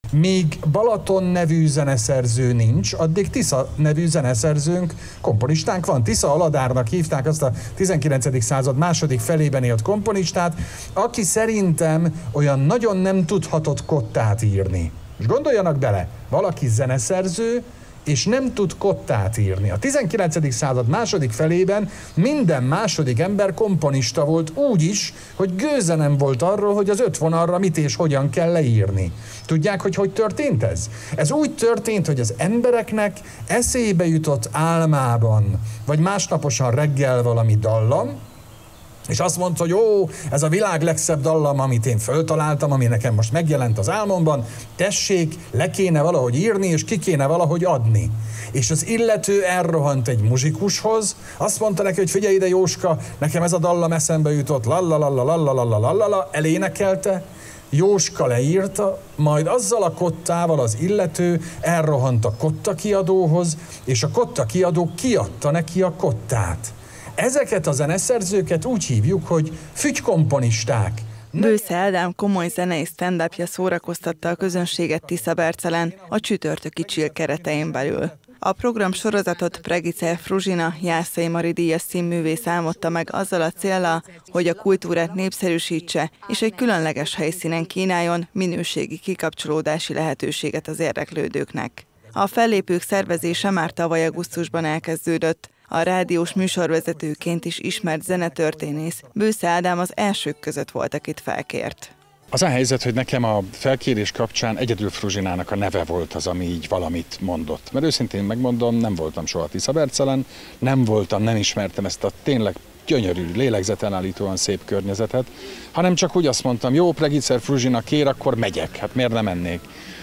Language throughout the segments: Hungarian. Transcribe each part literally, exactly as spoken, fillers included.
Míg Balaton nevű zeneszerző nincs, addig Tisza nevű zeneszerzőnk, komponistánk van. Tisza Aladárnak hívták azt a tizenkilencedik század második felében élt komponistát, aki szerintem olyan nagyon nem tudhatott kottát írni. És gondoljanak bele, valaki zeneszerző, és nem tud kottát írni. A tizenkilencedik század második felében minden második ember komponista volt úgy is, hogy gőze nem volt arról, hogy az öt vonalra mit és hogyan kell leírni. Tudják, hogy hogy történt ez? Ez úgy történt, hogy az embereknek eszébe jutott álmában, vagy másnaposan reggel valami dallam, és azt mondta, hogy ó, ez a világ legszebb dallam, amit én föltaláltam, ami nekem most megjelent az álmomban, tessék, le kéne valahogy írni, és ki kéne valahogy adni. És az illető elrohant egy muzsikushoz, azt mondta neki, hogy figyelj ide Jóska, nekem ez a dallam eszembe jutott, lalalalalalalalalala, elénekelte, Jóska leírta, majd azzal a kottával az illető elrohant a kotta kiadóhoz, és a kotta kiadó kiadta neki a kottát. Ezeket a zeneszerzőket úgy hívjuk, hogy fügykomponisták. Bősze Ádám komoly zenei stand-upja szórakoztatta a közönséget Tiszabercelen a csütörtöki Chill keretein belül. A program sorozatot Pregicer Fruzsina, Jászai Mari díjas színművész álmodta meg azzal a céllal, hogy a kultúrát népszerűsítse, és egy különleges helyszínen kínáljon minőségi kikapcsolódási lehetőséget az érdeklődőknek. A fellépők szervezése már tavaly augusztusban elkezdődött. A rádiós műsorvezetőként is ismert zenetörténész Bősze Ádám az elsők között volt, akit felkért. Az a helyzet, hogy nekem a felkérés kapcsán egyedül Fruzsinának a neve volt az, ami így valamit mondott. Mert őszintén megmondom, nem voltam soha Tiszabercelen, nem voltam, nem ismertem ezt a tényleg gyönyörű, lélegzetelállítóan szép környezetet, hanem csak úgy azt mondtam, jó, Pregicer Fruzsina kér, akkor megyek, hát miért nem mennék.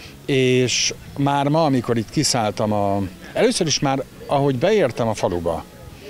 És már ma, amikor itt kiszálltam a... Először is már, ahogy beértem a faluba,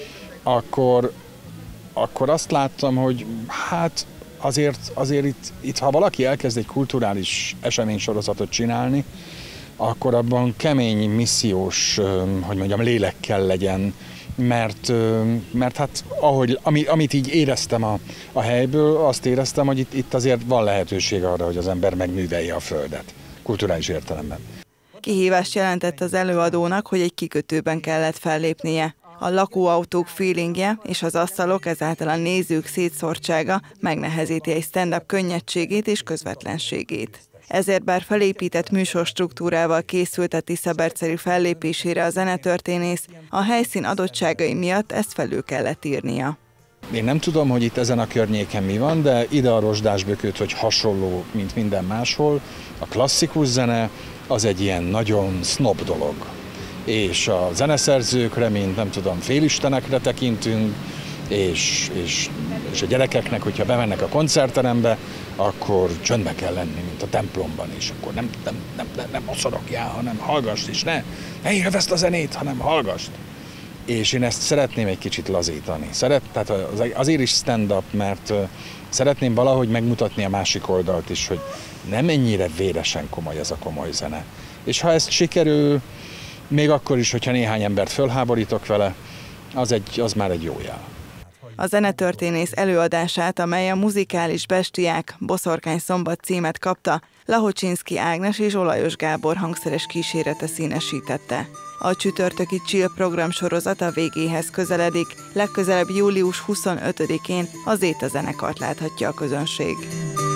akkor, akkor azt láttam, hogy hát azért, azért itt, itt, ha valaki elkezd egy kulturális eseménysorozatot csinálni, akkor abban kemény, missziós, hogy mondjam, lélek kell legyen, mert, mert hát ahogy, ami, amit így éreztem a, a helyből, azt éreztem, hogy itt, itt azért van lehetőség arra, hogy az ember megművelje a földet, kulturális értelemben. Kihívást jelentett az előadónak, hogy egy kikötőben kellett fellépnie. A lakóautók feelingje és az asztalok, ezáltal a nézők szétszórtsága megnehezíti egy stand-up könnyedségét és közvetlenségét. Ezért bár felépített műsorstruktúrával készült a tiszaberceli fellépésére a zenetörténész, a helyszín adottságai miatt ezt felül kellett írnia. Én nem tudom, hogy itt ezen a környéken mi van, de ide a rozsdásbökőt, hogy hasonló, mint minden máshol. A klasszikus zene az egy ilyen nagyon sznob dolog. És a zeneszerzőkre, mint nem tudom, félistenekre tekintünk, és, és, és a gyerekeknek, hogyha bemennek a koncertterembe, akkor csöndbe kell lenni, mint a templomban, és akkor nem, nem, nem, nem, nem moszorogjál, hanem hallgass, és ne, ne élvezd a zenét, hanem hallgass. És én ezt szeretném egy kicsit lazítani. Szeret, tehát azért is stand-up, mert szeretném valahogy megmutatni a másik oldalt is, hogy nem ennyire véresen komoly ez a komoly zene. És ha ezt sikerül, még akkor is, hogyha néhány embert fölháborítok vele, az, egy, az már egy jó jel. A zenetörténész előadását, amely a Muzikális Bestiák Boszorkány szombat címet kapta, Lahocsinszky Ágnes és Olajos Gábor hangszeres kísérete színesítette. A csütörtöki Chill programsorozat a végéhez közeledik, legközelebb július huszonötödikén az Zéta zenekart láthatja a közönség.